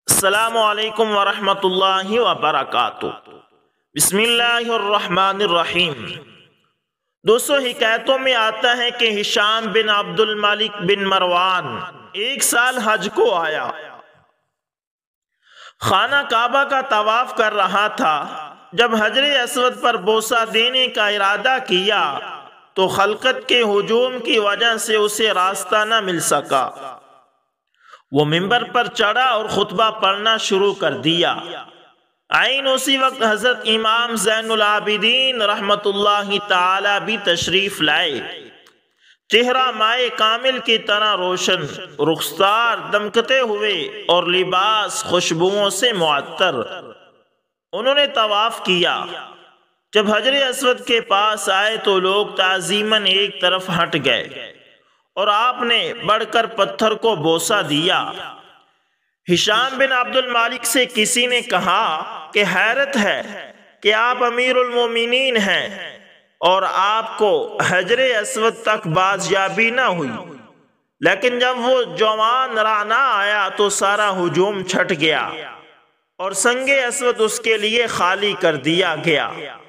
السلام علیکم ورحمۃ اللہ وبرکاتہ۔ بسم اللہ الرحمن الرحیم۔ دوستو، حکایتوں میں آتا ہے کہ ہشام بن عبد الملک بن مروان ایک سال حج کو آیا، خانہ کعبہ کا طواف کر رہا تھا۔ جب حجر اسود پر بوسہ دینے کا ارادہ کیا تو خلقت کے ہجوم کی وجہ سے اسے راستہ نہ مل سکا۔ وہ ممبر پر چڑھا اور خطبہ پڑھنا شروع کر دیا۔ عین اسی وقت حضرت امام زین العابدین رحمت اللہ تعالی بھی تشریف لائے۔ چہرہ مائے کامل کی طرح روشن، رخسار دمکتے ہوئے اور لباس خوشبوؤں سے معطر۔ انہوں نے طواف کیا۔ جب حجر اسود کے پاس آئے تو لوگ تعظیماً ایک طرف ہٹ گئے اور آپ نے بڑھ کر پتھر کو بوسہ دیا۔ ہشام بن عبد الملک سے کسی نے کہا کہ حیرت ہے کہ آپ امیر المومنین ہیں اور آپ کو حجر اسود تک بازیابی نہ ہوئی، لیکن جب وہ جوان رانا آیا تو سارا ہجوم چھٹ گیا اور سنگ اسود اس کے لیے خالی کر دیا گیا۔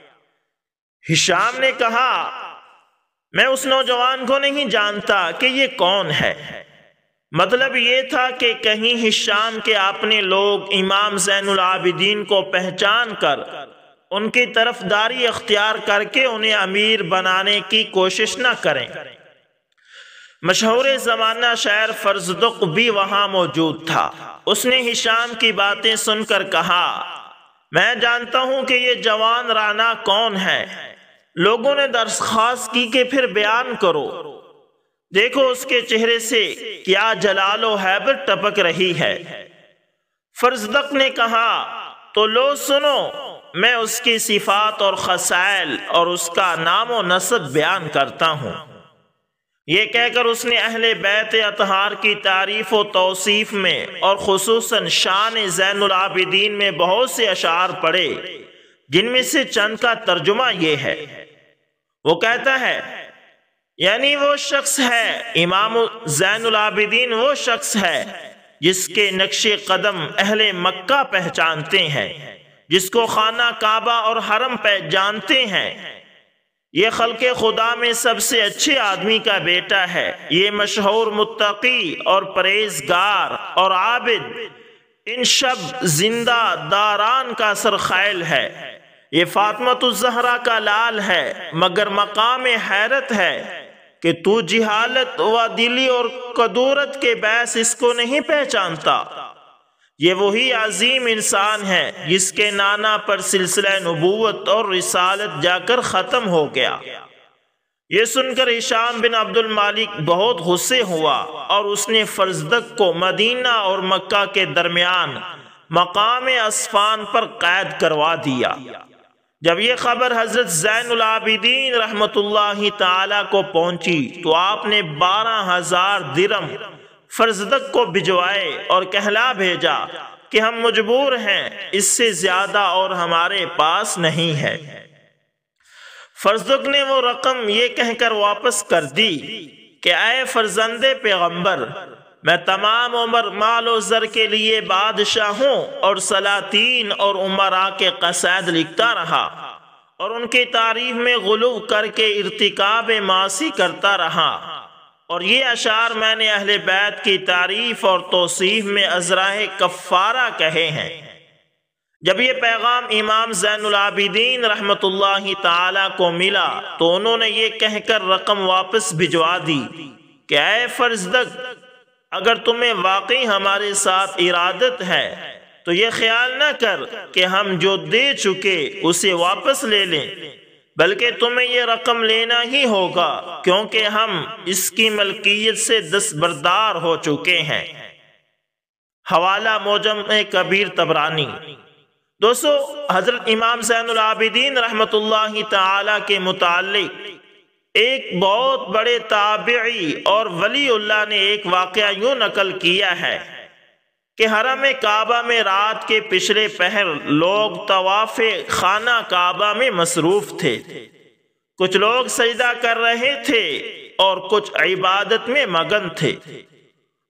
ہشام نے کہا، میں اس نوجوان کو نہیں جانتا کہ یہ کون ہے۔ مطلب یہ تھا کہ کہیں ہشام کے اپنے لوگ امام زین العابدین کو پہچان کر ان کی طرفداری اختیار کر کے انہیں امیر بنانے کی کوشش نہ کریں۔ مشہور زمانہ شاعر فرزدق بھی وہاں موجود تھا۔ اس نے ہشام کی باتیں سن کر کہا، میں جانتا ہوں کہ یہ جوان رانا کون ہے۔ لوگوں نے درخواست کی کہ پھر بیان کرو، دیکھو اس کے چہرے سے کیا جلال و ہیبت ٹپک رہی ہے۔ فرزدق نے کہا، تو لو سنو، میں اس کی صفات اور خصائل اور اس کا نام و نسب بیان کرتا ہوں۔ یہ کہہ کر اس نے اہل بیت اطہار کی تعریف و توصیف میں اور خصوصاً شان زین العابدین میں بہت سے اشعار پڑھے، جن میں سے چند کا ترجمہ یہ ہے۔ وہ کہتا ہے، یعنی وہ شخص ہے، امام زین العابدین وہ شخص ہے جس کے نقش قدم اہل مکہ پہچانتے ہیں، جس کو خانہ کعبہ اور حرم جانتے ہیں۔ یہ خلق خدا میں سب سے اچھے آدمی کا بیٹا ہے۔ یہ مشہور متقی اور پرہیزگار اور عابد ان شب زندہ داران کا سرخیل ہے۔ یہ فاطمۃ الزہرا کا لال ہے، مگر مقام حیرت ہے کہ تو جہالت و دلی اور کدورت کے باعث اس کو نہیں پہچانتا۔ یہ وہی عظیم انسان ہے جس کے نانا پر سلسلہ نبوت اور رسالت جا کر ختم ہو گیا۔ یہ سن کر ہشام بن عبد الملک بہت غصے ہوا اور اس نے فرزدق کو مدینہ اور مکہ کے درمیان مقام اصفان پر قید کروا دیا۔ جب یہ خبر حضرت زین العابدین رحمت اللہ تعالی کو پہنچی تو آپ نے 12,000 درم فرزدق کو بھجوائے اور کہلا بھیجا کہ ہم مجبور ہیں، اس سے زیادہ اور ہمارے پاس نہیں ہے۔ فرزدق نے وہ رقم یہ کہہ کر واپس کر دی کہ اے فرزند پیغمبر، میں تمام عمر مال و زر کے لیے بادشاہوں اور سلاطین اور امراء کے قصائد لکھتا رہا اور ان کی تعریف میں غلو کر کے ارتکاب معاصی کرتا رہا، اور یہ اشعار میں نے اہل بیت کی تعریف اور توصیف میں ازراہ کفارہ کہے ہیں۔ جب یہ پیغام امام زین العابدین رحمت اللہ تعالی کو ملا تو انہوں نے یہ کہہ کر رقم واپس بھجوا دی کہ اے فرزدق، اگر تمہیں واقعی ہمارے ساتھ ارادت ہے تو یہ خیال نہ کر کہ ہم جو دے چکے اسے واپس لے لیں، بلکہ تمہیں یہ رقم لینا ہی ہوگا، کیونکہ ہم اس کی ملکیت سے دستبردار ہو چکے ہیں۔ حوالہ معجم کبیر طبرانی۔ دوستو، حضرت امام زین العابدین رحمت اللہ تعالی کے متعلق ایک بہت بڑے تابعی اور ولی اللہ نے ایک واقعہ یوں نقل کیا ہے کہ حرم کعبہ میں رات کے پچھلے پہر لوگ طواف خانہ کعبہ میں مصروف تھے۔ کچھ لوگ سجدہ کر رہے تھے اور کچھ عبادت میں مگن تھے۔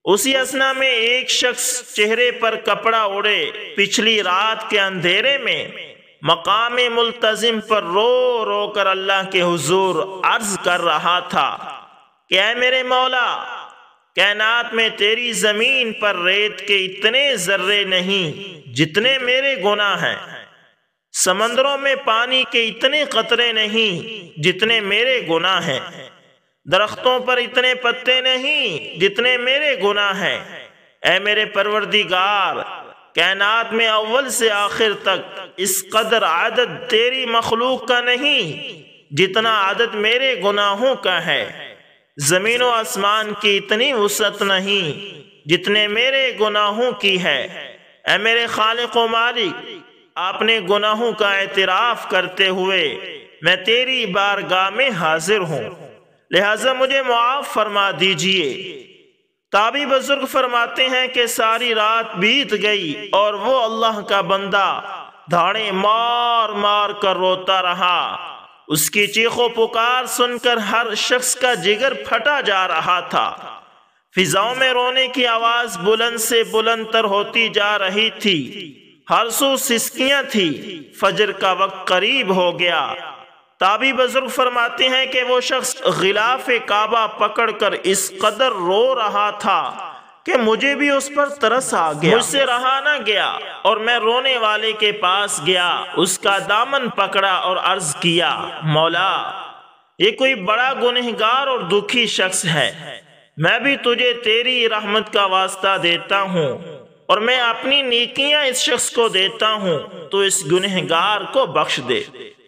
اسی اثنا میں ایک شخص چہرے پر کپڑا اوڑے پچھلی رات کے اندھیرے میں مقام ملتزم پر رو رو کر اللہ کے حضور عرض کر رہا تھا کہ اے میرے مولا، کائنات میں تیری زمین پر ریت کے اتنے ذرے نہیں جتنے میرے گناہ ہیں، سمندروں میں پانی کے اتنے قطرے نہیں جتنے میرے گناہ ہیں، درختوں پر اتنے پتے نہیں جتنے میرے گناہ ہیں۔ اے میرے پروردگار، کائنات میں اول سے آخر تک اس قدر عدد تیری مخلوق کا نہیں جتنا عدد میرے گناہوں کا ہے، زمین و آسمان کی اتنی وسعت نہیں جتنے میرے گناہوں کی ہے۔ اے میرے خالق و مالک، اپنے گناہوں کا اعتراف کرتے ہوئے میں تیری بارگاہ میں حاضر ہوں، لہذا مجھے معاف فرما دیجئے۔ تابعی بزرگ فرماتے ہیں کہ ساری رات بیت گئی اور وہ اللہ کا بندہ دھاڑیں مار مار کر روتا رہا۔ اس کی چیخ و پکار سن کر ہر شخص کا جگر پھٹا جا رہا تھا۔ فضاؤں میں رونے کی آواز بلند سے بلند تر ہوتی جا رہی تھی، ہر سو سسکیاں تھی، فجر کا وقت قریب ہو گیا۔ تابعی بزرگ فرماتے ہیں کہ وہ شخص غلاف کعبہ پکڑ کر اس قدر رو رہا تھا کہ مجھے بھی اس پر ترس آ گیا، مجھ سے رہا نہ گیا اور میں رونے والے کے پاس گیا، اس کا دامن پکڑا اور عرض کیا، مولا، یہ کوئی بڑا گنہگار اور دکھی شخص ہے، میں بھی تجھے تیری رحمت کا واسطہ دیتا ہوں اور میں اپنی نیکیاں اس شخص کو دیتا ہوں، تو اس گنہگار کو بخش دے۔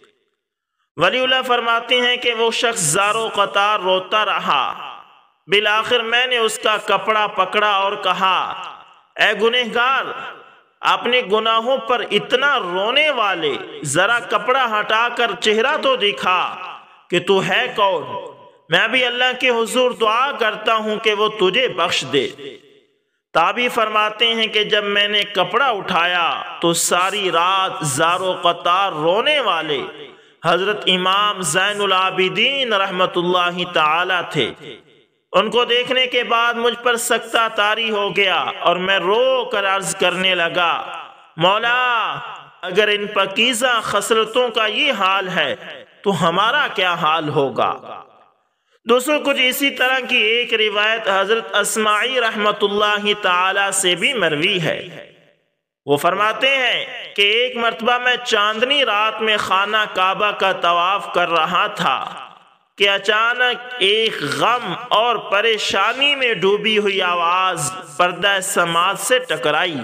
ولی اللہ فرماتے ہیں کہ وہ شخص زار و قطار روتا رہا، بالآخر میں نے اس کا کپڑا پکڑا اور کہا، اے گنہگار، اپنے گناہوں پر اتنا رونے والے، ذرا کپڑا ہٹا کر چہرہ تو دکھا کہ تو ہے کون، میں بھی اللہ کے حضور دعا کرتا ہوں کہ وہ تجھے بخش دے۔ تابعی فرماتے ہیں کہ جب میں نے کپڑا اٹھایا تو ساری رات زار و قطار رونے والے حضرت امام زین العابدین رحمت اللہ تعالی تھے۔ ان کو دیکھنے کے بعد مجھ پر سکتہ طاری ہو گیا اور میں رو کر عرض کرنے لگا، مولا، اگر ان پاکیزہ خصلتوں کا یہ حال ہے تو ہمارا کیا حال ہوگا۔ دوستو، کچھ اسی طرح کی ایک روایت حضرت اسماعی رحمت اللہ تعالی سے بھی مروی ہے۔ وہ فرماتے ہیں کہ ایک مرتبہ میں چاندنی رات میں خانہ کعبہ کا طواف کر رہا تھا کہ اچانک ایک غم اور پریشانی میں ڈوبی ہوئی آواز پردہ سماعت سے ٹکرائی۔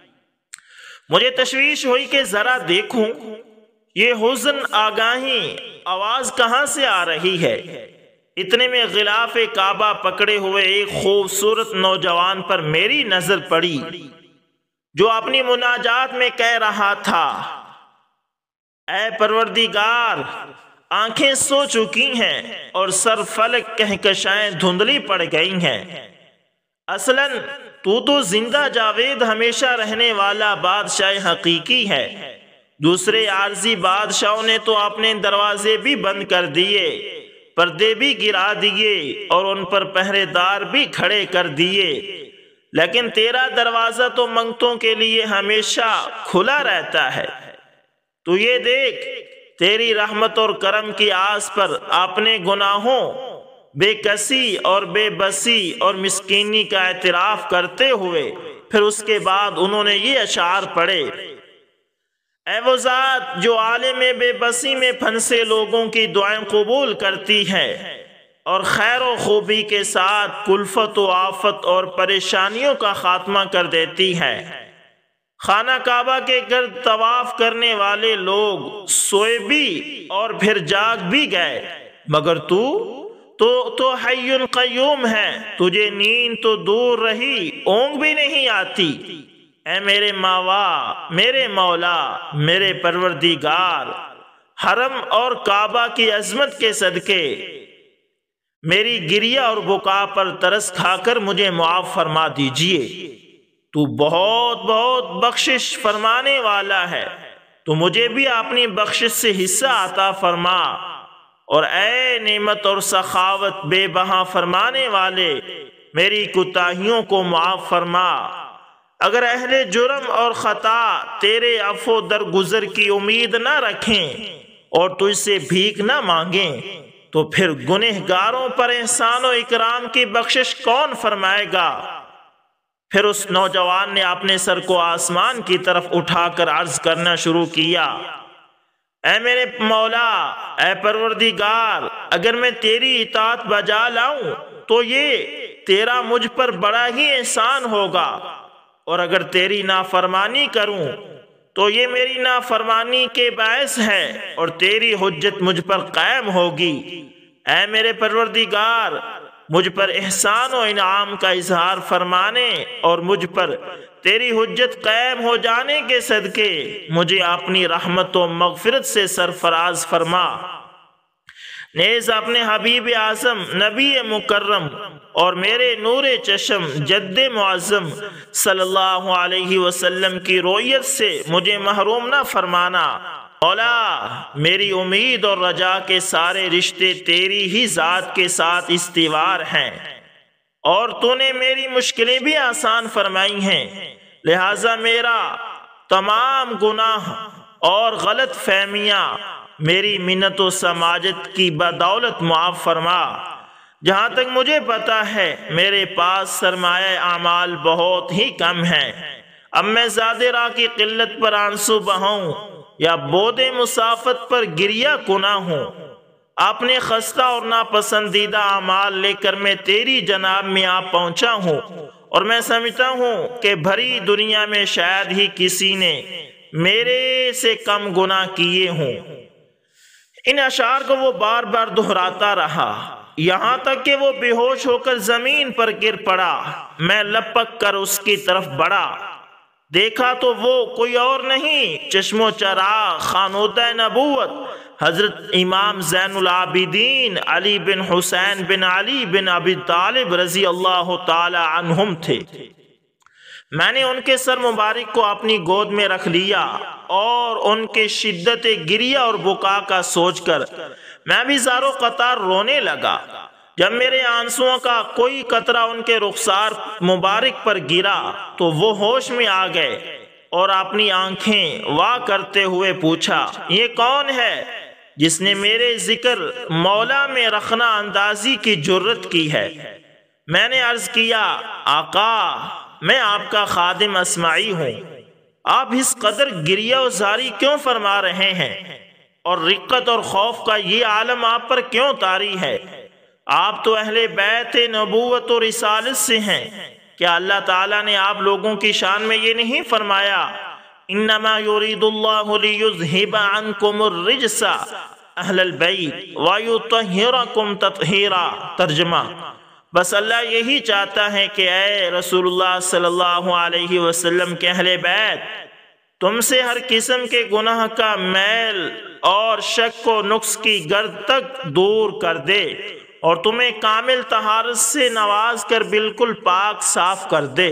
مجھے تشویش ہوئی کہ ذرا دیکھوں یہ حزن آگاہی آواز کہاں سے آ رہی ہے۔ اتنے میں غلاف کعبہ پکڑے ہوئے ایک خوبصورت نوجوان پر میری نظر پڑی، جو اپنی مناجات میں کہہ رہا تھا، اے پروردگار، آنکھیں سو چکی ہیں اور سر فلک کہکشائیں دھندلی پڑ گئی ہیں، اصلاً تو زندہ جاوید ہمیشہ رہنے والا بادشاہ حقیقی ہے، دوسرے عارضی بادشاہوں نے تو اپنے دروازے بھی بند کر دیے، پردے بھی گرا دیے اور ان پر پہرے دار بھی کھڑے کر دیے، لیکن تیرا دروازہ تو منگتوں کے لیے ہمیشہ کھلا رہتا ہے۔ تو یہ دیکھ، تیری رحمت اور کرم کی آس پر اپنے گناہوں، بے کسی اور بے بسی اور مسکینی کا اعتراف کرتے ہوئے پھر اس کے بعد انہوں نے یہ اشعار پڑھے، اے وہ ذات جو عالم بے بسی میں پھنسے لوگوں کی دعائیں قبول کرتی ہے اور خیر و خوبی کے ساتھ کلفت و آفت اور پریشانیوں کا خاتمہ کر دیتی ہے۔ خانہ کعبہ کے گرد طواف کرنے والے لوگ سوئے بھی اور پھر جاگ بھی گئے، مگر تو حی قیوم ہے، تجھے نیند تو دور رہی، اونگ بھی نہیں آتی۔ اے میرے ماوا، میرے مولا، میرے پروردگار، حرم اور کعبہ کی عظمت کے صدقے میری گریہ اور بکا پر ترس کھا کر مجھے معاف فرما دیجئے۔ تو بہت بہت بخشش فرمانے والا ہے، تو مجھے بھی اپنی بخشش سے حصہ عطا فرما، اور اے نعمت اور سخاوت بے بہا فرمانے والے، میری کوتاہیوں کو معاف فرما۔ اگر اہل جرم اور خطا تیرے عفو درگزر کی امید نہ رکھیں اور تجھ سے بھیک نہ مانگیں تو پھر گنہگاروں پر احسان و اکرام کی بخشش کون فرمائے گا؟ پھر اس نوجوان نے اپنے سر کو آسمان کی طرف اٹھا کر عرض کرنا شروع کیا، اے میرے مولا، اے پروردگار، اگر میں تیری اطاعت بجا لاؤں تو یہ تیرا مجھ پر بڑا ہی احسان ہوگا، اور اگر تیری نافرمانی کروں تو یہ میری نافرمانی کے باعث ہے اور تیری حجت مجھ پر قائم ہوگی۔ اے میرے پروردگار، مجھ پر احسان و انعام کا اظہار فرمانے اور مجھ پر تیری حجت قائم ہو جانے کے صدقے مجھے اپنی رحمت و مغفرت سے سرفراز فرما۔ نیز اپنے حبیب اعظم نبی مکرم اور میرے نور چشم جد معظم صلی اللہ علیہ وسلم کی رؤیت سے مجھے محروم نہ فرمانا۔ مولا، میری امید اور رجا کے سارے رشتے تیری ہی ذات کے ساتھ استوار ہیں، اور تو نے میری مشکلیں بھی آسان فرمائی ہیں، لہٰذا میرا تمام گناہ اور غلط فہمیاں میری منت و سماجت کی بدولت معاف فرما۔ جہاں تک مجھے پتا ہے میرے پاس سرمایہ اعمال بہت ہی کم ہے، اب میں زیادہ راہ کی قلت پر آنسو بہاؤں یا بود مسافت پر گریہ کنا ہوں، اپنے خستہ اور ناپسندیدہ اعمال لے کر میں تیری جناب میں آ پہنچا ہوں، اور میں سمجھتا ہوں کہ بھری دنیا میں شاید ہی کسی نے میرے سے کم گناہ کیے ہوں۔ ان اشعار کو وہ بار بار دہراتا رہا، یہاں تک کہ وہ بے ہوش ہو کر زمین پر گر پڑا۔ میں لپک کر اس کی طرف بڑھا، دیکھا تو وہ کوئی اور نہیں، چشم و چراغ خانودہ نبوت حضرت امام زین العابدین علی بن حسین بن علی بن ابی طالب رضی اللہ تعالی عنہم تھے۔ میں نے ان کے سر مبارک کو اپنی گود میں رکھ لیا اور ان کے شدت گریہ اور بکا کا سوچ کر میں بھی زار و قطار رونے لگا۔ جب میرے آنسوؤں کا کوئی قطرہ ان کے رخسار مبارک پر گرا تو وہ ہوش میں آ گئے اور اپنی آنکھیں وا کرتے ہوئے پوچھا، یہ کون ہے جس نے میرے ذکر مولا میں رخنہ اندازی کی جرت کی ہے؟ میں نے عرض کیا، آقا، میں آپ کا خادم اسماعی ہوں، آپ اس قدر گریہ و زاری کیوں فرما رہے ہیں، اور رقت اور خوف کا یہ عالم آپ پر کیوں طاری ہے؟ آپ تو اہل بیت نبوت و رسالت سے ہیں، کیا اللہ تعالیٰ نے آپ لوگوں کی شان میں یہ نہیں فرمایا، انما یرید اللہ لیذہب عنکم الرجس اہل البیت ویطہرکم تطہیرا؟ ترجمہ، بس اللہ یہی چاہتا ہے کہ اے رسول اللہ صلی اللہ علیہ وسلم کے اہل بیت تم سے ہر قسم کے گناہ کا میل اور شک و نقص کی گرد تک دور کر دے اور تمہیں کامل طہارت سے نواز کر بالکل پاک صاف کر دے۔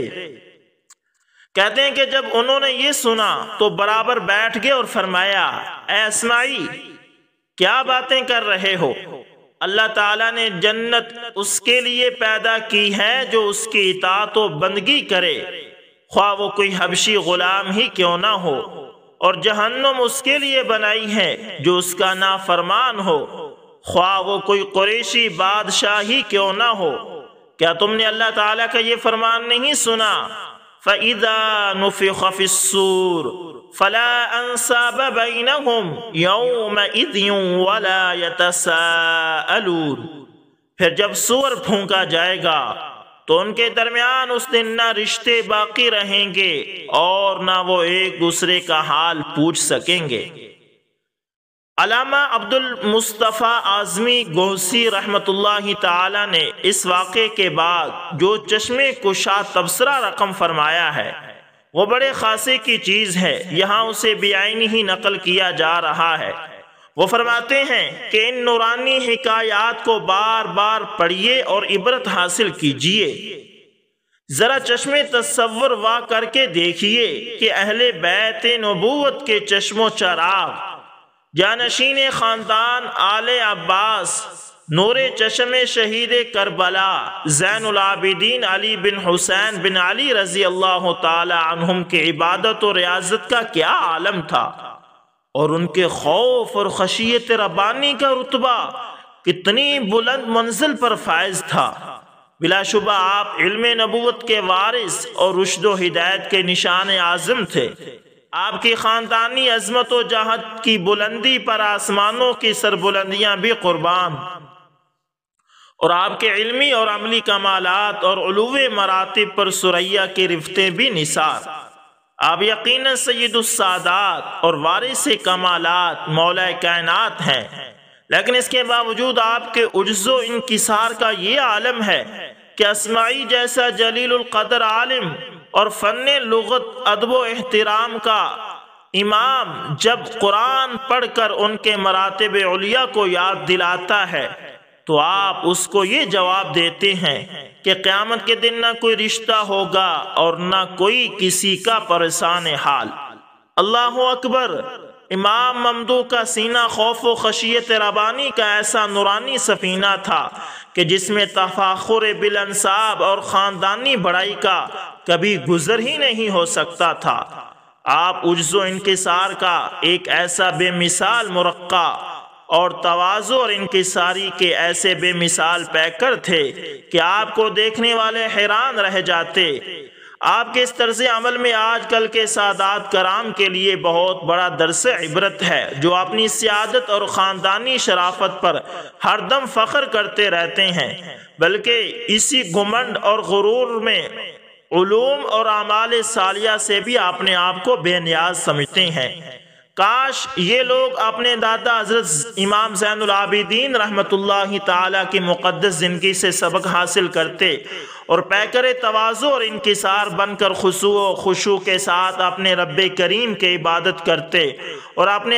کہتے ہیں کہ جب انہوں نے یہ سنا تو برابر بیٹھ گئے اور فرمایا، اے اسماعی، کیا باتیں کر رہے ہو؟ اللہ تعالیٰ نے جنت اس کے لیے پیدا کی ہے جو اس کی اطاعت و بندگی کرے، خواہ وہ کوئی حبشی غلام ہی کیوں نہ ہو، اور جہنم اس کے لیے بنائی ہے جو اس کا نافرمان ہو، خواہ وہ کوئی قریشی بادشاہ ہی کیوں نہ ہو۔ کیا تم نے اللہ تعالیٰ کا یہ فرمان نہیں سنا؟ فَإِذَا نُفِخَ فِي الصُّورِ فَلَا أَنْسَابَ بَيْنَهُمْ يَوْمَئِذٍ وَلَا يَتَسَاءَلُونَ، پھر جب سور پھونکا جائے گا تو ان کے درمیان اس دن نہ رشتے باقی رہیں گے اور نہ وہ ایک دوسرے کا حال پوچھ سکیں گے۔ علامہ عبد المصطفیٰ اعظمی گوسی رحمت اللہ تعالی نے اس واقعے کے بعد جو چشم کشا تبصرہ رقم فرمایا ہے وہ بڑے خاصے کی چیز ہے، یہاں اسے بعینی ہی نقل کیا جا رہا ہے۔ وہ فرماتے ہیں کہ ان نورانی حکایات کو بار بار پڑھیے اور عبرت حاصل کیجیے، ذرا چشم تصور وا کر کے دیکھیے کہ اہل بیت نبوت کے چشم و چراغ جانشین خاندان آل عباس نور چشم شہید کربلا زین العابدین علی بن حسین بن علی رضی اللہ تعالی عنہم کی عبادت و ریاضت کا کیا عالم تھا، اور ان کے خوف اور خشیت ربانی کا رتبہ کتنی بلند منزل پر فائز تھا۔ بلا شبہ آپ علم نبوت کے وارث اور رشد و ہدایت کے نشان اعظم تھے۔ آپ کی خاندانی عظمت و جہت کی بلندی پر آسمانوں کی سربلندیاں بھی قربان، اور آپ کے علمی اور عملی کمالات اور علو مراتب پر ثریا کی رفتیں بھی نثار۔ آپ یقیناً سید السادات اور وارث کمالات مولا کائنات ہیں، لیکن اس کے باوجود آپ کے عجز و انکسار کا یہ عالم ہے کہ اسماعی جیسا جلیل القدر عالم اور فن لغت ادب و احترام کا امام جب قرآن پڑھ کر ان کے مراتب علیہ کو یاد دلاتا ہے تو آپ اس کو یہ جواب دیتے ہیں کہ قیامت کے دن نہ کوئی رشتہ ہوگا اور نہ کوئی کسی کا پریشان حال۔ اللہ اکبر۔ امام ممدوح کا سینہ خوف و خشیت ربانی کا ایسا نورانی سفینہ تھا کہ جس میں تفاخر بالانساب اور خاندانی بڑائی کا کبھی گزر ہی نہیں ہو سکتا تھا۔ آپ عجز و انکسار کا ایک ایسا بے مثال مرقع اور تواضع اور انکساری کے ایسے بے مثال پیکر تھے کہ آپ کو دیکھنے والے حیران رہ جاتے۔ آپ کے اس طرز عمل میں آج کل کے سادات کرام کے لیے بہت بڑا درس عبرت ہے، جو اپنی سیادت اور خاندانی شرافت پر ہر دم فخر کرتے رہتے ہیں، بلکہ اسی گھمنڈ اور غرور میں علوم اور اعمال صالحہ سے بھی اپنے آپ کو بے نیاز سمجھتے ہیں۔ کاش یہ لوگ اپنے دادا حضرت امام زین العابدین رحمت اللہ تعالیٰ کی مقدس زندگی سے سبق حاصل کرتے اور پیکر تواضع اور انکسار بن کر خضوع و خشوع کے ساتھ اپنے رب کریم کی عبادت کرتے اور اپنے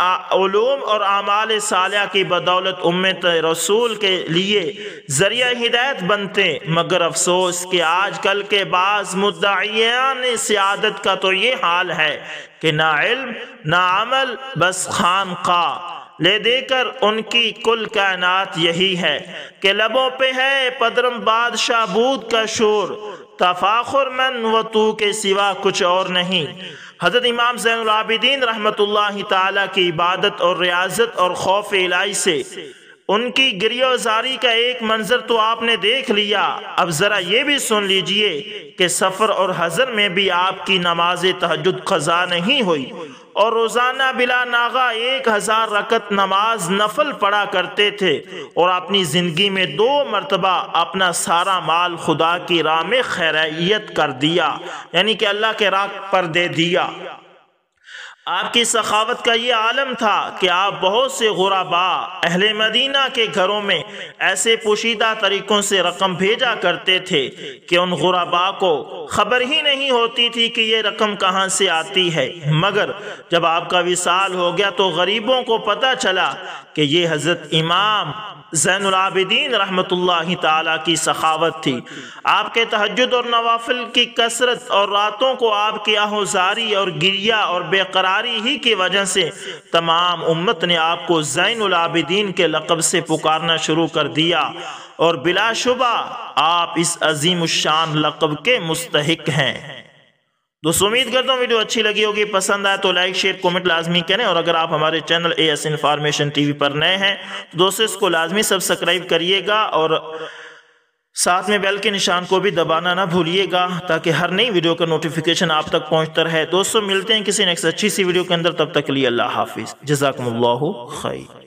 علوم اور اعمال صالحہ کی بدولت امت رسول کے لیے ذریعہ ہدایت بنتے۔ مگر افسوس کہ آج کل کے بعض مدعیان سیادت کا تو یہ حال ہے کہ نہ علم نہ عمل، بس خانقاہ لے دے کر ان کی کل کائنات یہی ہے کہ لبوں پہ ہے پدرم بادشاہ بود کا شور، تفاخر من و تو کے سوا کچھ اور نہیں۔ حضرت امام زین العابدین رحمت اللہ تعالیٰ کی عبادت اور ریاضت اور خوف الہی سے ان کی گریہ زاری کا ایک منظر تو آپ نے دیکھ لیا، اب ذرا یہ بھی سن لیجئے کہ سفر اور حضر میں بھی آپ کی نماز تہجد قضا نہیں ہوئی اور روزانہ بلا ناغہ 1000 رکعت نماز نفل پڑھا کرتے تھے، اور اپنی زندگی میں 2 مرتبہ اپنا سارا مال خدا کی راہ میں خیریت کر دیا، یعنی کہ اللہ کے راہ پر دے دیا۔ آپ کی سخاوت کا یہ عالم تھا کہ آپ بہت سے غرباء اہل مدینہ کے گھروں میں ایسے پوشیدہ طریقوں سے رقم بھیجا کرتے تھے کہ ان غرباء کو خبر ہی نہیں ہوتی تھی کہ یہ رقم کہاں سے آتی ہے، مگر جب آپ کا وصال ہو گیا تو غریبوں کو پتہ چلا کہ یہ حضرت امام زین العابدین رحمت اللہ تعالیٰ کی سخاوت تھی۔ آپ کے تہجد اور نوافل کی کثرت اور راتوں کو آپ کی آہوزاری اور گریہ اور بے قراری ہی کی وجہ سے تمام امت نے آپ کو زین العابدین کے لقب سے پکارنا شروع کر دیا، اور بلا شبہ آپ اس عظیم الشان لقب کے مستحق ہیں۔ دوستو امید کرتا ہوں ویڈیو اچھی لگی ہوگی، پسند آئے تو لائک شیئر کومنٹ لازمی کریں، اور اگر آپ ہمارے چینل AS انفارمیشن TV پر نئے ہیں تو دوستو اس کو لازمی سبسکرائب کریے گا، اور ساتھ میں بیل کے نشان کو بھی دبانا نہ بھولیے گا تاکہ ہر نئی ویڈیو کا نوٹیفیکیشن آپ تک پہنچتا رہے۔ دوستو ملتے ہیں کسی نیکسٹ اچھی سی ویڈیو کے اندر، تب تک کے لیے اللہ حافظ، جزاکم اللہ خیر۔